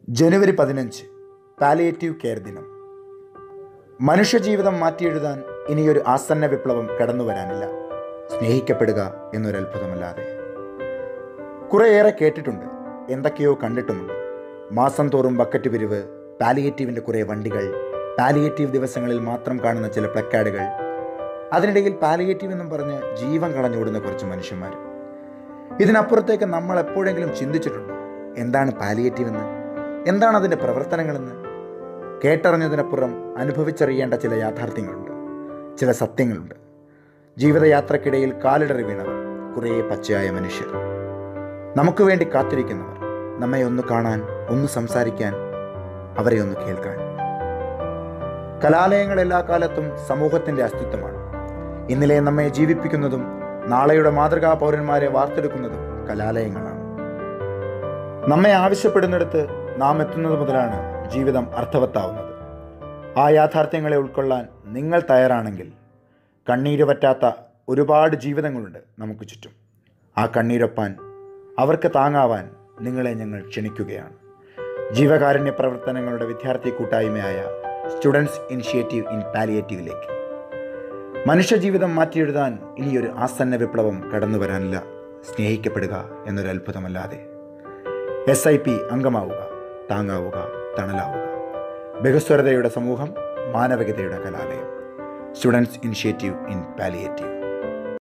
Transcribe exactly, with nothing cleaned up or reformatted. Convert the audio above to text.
ജനുവരി പതിനഞ്ച് palliative care ദിനം. മനുഷ്യജീവിതം മാറ്റിയെഴുതാൻ ഇനിയൊരു ആസന്ന വിപ്ലവം കടന്നു വരാനില്ല. സ്നേഹിക്കപ്പെടുക എന്നൊരത്ഭുതമല്ലാതെ. കുറേയേറെ കേട്ടിട്ടുണ്ട്, എന്തൊക്കെയോ കണ്ടിട്ടുമുണ്ട്. മാസം തോറും ബക്കറ്റ് പിരിവ്, പാലിയേറ്റീവിൻ്റെ കുറേ വണ്ടികൾ, പാലിയേറ്റീവ് ദിവസങ്ങളിൽ മാത്രം കാണുന്ന ചില പ്ലക്കാർഡുകൾ, അതിനിടയിൽ പാലിയേറ്റീവ് എന്നും പറഞ്ഞ് ജീവൻ കളഞ്ഞോടുന്ന കുറച്ച് മനുഷ്യന്മാർ. ഇതിനപ്പുറത്തേക്ക് നമ്മൾ എപ്പോഴെങ്കിലും ചിന്തിച്ചിട്ടുണ്ടോ എന്താണ് പാലിയേറ്റീവ് എന്ന്, എന്താണ് അതിൻ്റെ പ്രവർത്തനങ്ങളെന്ന്? കേട്ടറിഞ്ഞതിനപ്പുറം അനുഭവിച്ചറിയേണ്ട ചില യാഥാർത്ഥ്യങ്ങളുണ്ട്, ചില സത്യങ്ങളുണ്ട്. ജീവിതയാത്രക്കിടയിൽ കാലിടറി വീണവർ, കുറേ പച്ചയായ മനുഷ്യർ, നമുക്ക് വേണ്ടി കാത്തിരിക്കുന്നവർ, നമ്മെ ഒന്ന് കാണാൻ, ഒന്ന് സംസാരിക്കാൻ, അവരെ ഒന്ന് കേൾക്കാൻ. കലാലയങ്ങൾ എല്ലാ കാലത്തും സമൂഹത്തിൻ്റെ അസ്തിത്വമാണ്. ഇന്നലെ നമ്മെ ജീവിപ്പിക്കുന്നതും നാളെയുടെ മാതൃകാ പൗരന്മാരെ വാർത്തെടുക്കുന്നതും കലാലയങ്ങളാണ്. നമ്മെ ആവശ്യപ്പെടുന്നിടത്ത് നാം എത്തുന്നത് മുതലാണ് ജീവിതം അർത്ഥവത്താവുന്നത്. ആ യാഥാർത്ഥ്യങ്ങളെ ഉൾക്കൊള്ളാൻ നിങ്ങൾ തയ്യാറാണെങ്കിൽ കണ്ണീര് പറ്റാത്ത ഒരുപാട് ജീവിതങ്ങളുണ്ട് നമുക്ക് ചുറ്റും. ആ കണ്ണീരൊപ്പാൻ, അവർക്ക് താങ്ങാവാൻ നിങ്ങളെ ഞങ്ങൾ ക്ഷണിക്കുകയാണ്. ജീവകാരുണ്യ പ്രവർത്തനങ്ങളുടെ വിദ്യാർത്ഥി കൂട്ടായ്മയായ സ്റ്റുഡൻസ് ഇനിഷ്യേറ്റീവ് ഇൻ പാലിയേറ്റീവിലേക്ക്. മനുഷ്യജീവിതം മാറ്റിയെഴുതാൻ ഇനിയൊരു ആസന്ന വിപ്ലവം കടന്നു വരാനില്ല. സ്നേഹിക്കപ്പെടുക എന്നൊരു അത്ഭുതമല്ലാതെ. എസ് ഐ പി അംഗമാവുക, താങ്ങാവുക, തണലാവുക. ബഹുസ്വരതയുടെ സമൂഹം, മാനവികതയുടെ കലാലയം. Students initiative in palliative.